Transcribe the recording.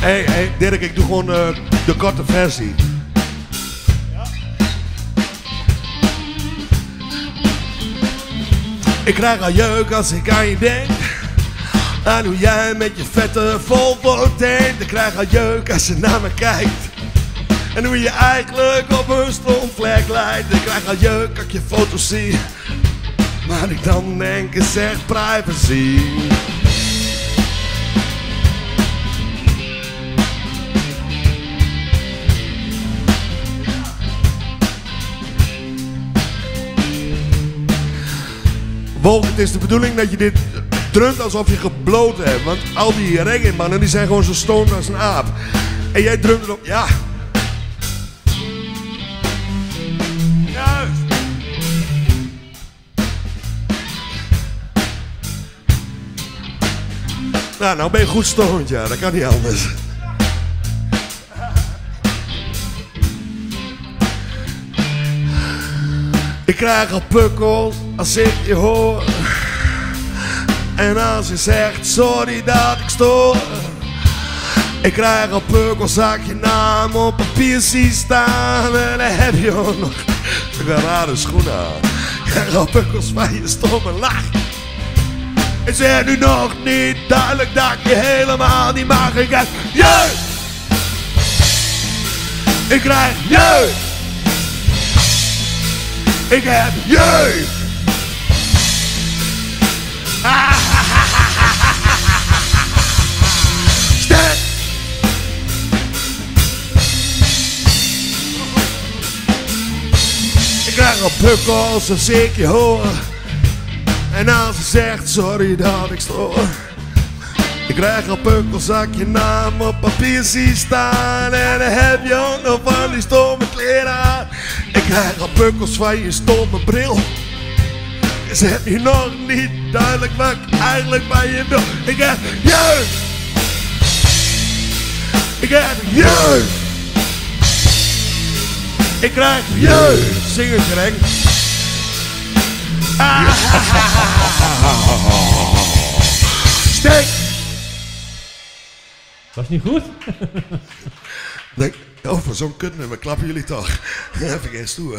Hey, Dirk, ik doe gewoon de korte versie. Ik krijg al jeuk als ik aan je denk. Aan hoe jij met je vette Volvo denkt. Ik krijg al jeuk als je naar me kijkt. En hoe je eigenlijk op een stroomvlek lijkt. Ik krijg al jeuk als ik je foto's zie. Maar ik dan denk is echt privacy. Wolk, het is de bedoeling dat je dit drumt alsof je gebloot hebt. Want al die reggae-mannen die zijn gewoon zo stoned als een aap. En jij drumt erop, ja. Juist. Nou ben je goed stoned, ja. Dat kan niet anders. Ik krijg al pukkels als ik je hoor. En als je zegt sorry dat ik stoor. Ik krijg al pukkels als ik je naam op papier zie staan. En dan heb je ook nog een rare schoenen aan. Ik krijg al pukkels van je stomme lach. Ik zeg nu nog niet duidelijk dat ik je helemaal niet mag. Ik krijg jeugd. Ik krijg jeugd. Ik heb jeugd! Sterk! Ik krijg al pukkels als ik je hoor. En als je zegt sorry dat ik stoor. Ik krijg al pukkels als ik je naam op papier zie staan. En dan heb je ook nog van die stomme kleren aan. Ik krijg al pukkels van je stomme bril. Ze heb je nog niet duidelijk wat ik eigenlijk van je wil. Ik heb jeugd. Ik heb jeugd. Ik krijg jeugd. Zing het, Greg. Steek. Was niet goed? Denk, oh, voor zo'n kutnummer klappen jullie toch. Even geen stoer.